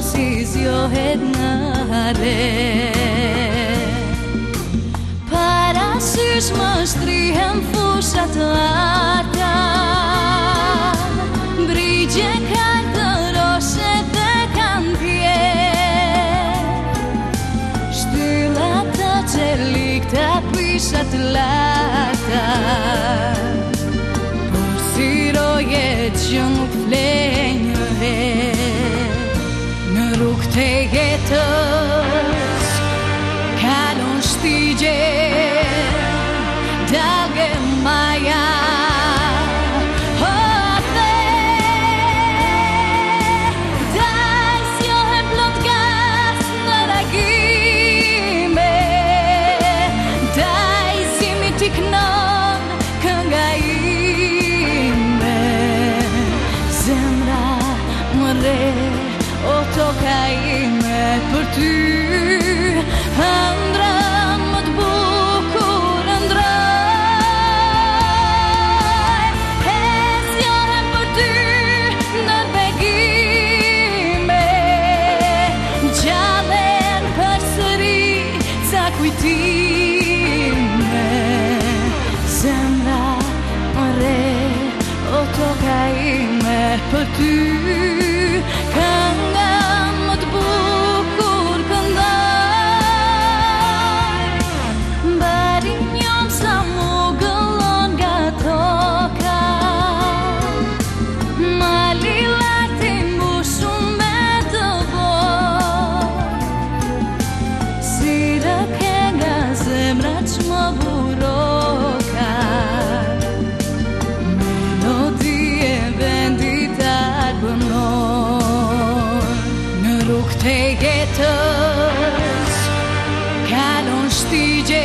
si zjohet në re. Parasysh më shtrihen fushat larta, brigje kaltëroshe dhe kanë pjerë, shtyllat të qelikta pishat larta, por si rojet që nuk flen një herë. Në rrugë të jetës kalon shtigje, dalge maja. O toka ime për ty, ëndrën më të bukur ëndroj, e zjohem për ty në begime, gjallen përsëri ca kujtime. Zemra më re, o toka ime për ty, kënga më të bukur këndoj. Bari njom sa mu gëllon nga toka, mali larti mbushur me të bojë, si rëke nga zemra që më buroka, melodi e venditar bënoj. Në rrugë të jetës kalon shtigje,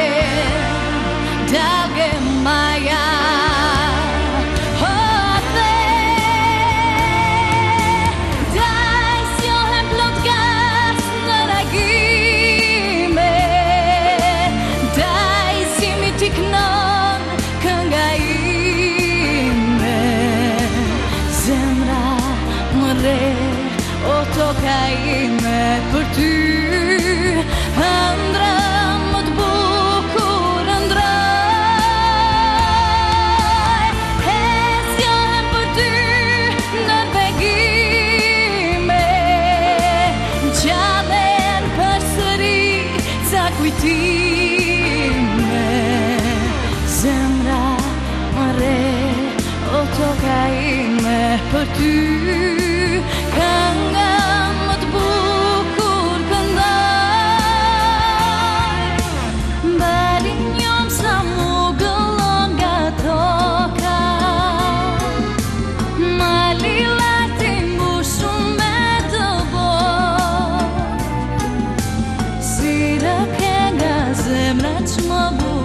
dalge maja. Daj zjohem plot gas në reagime, daj si mi t'i kënon kënga ime. Zemra më re, o toka ime për ty, ëndrën më të bukur ëndroj, e zjohem për ty në begime, gjallen përsëri ca kujtime. Zemra më re, o toka ime për ty, kënga më të bukur këndoj. Bari njom sa mu gëllon nga toka, mali larti mbushur me të bojë, si rëke nga zemra që më bukur.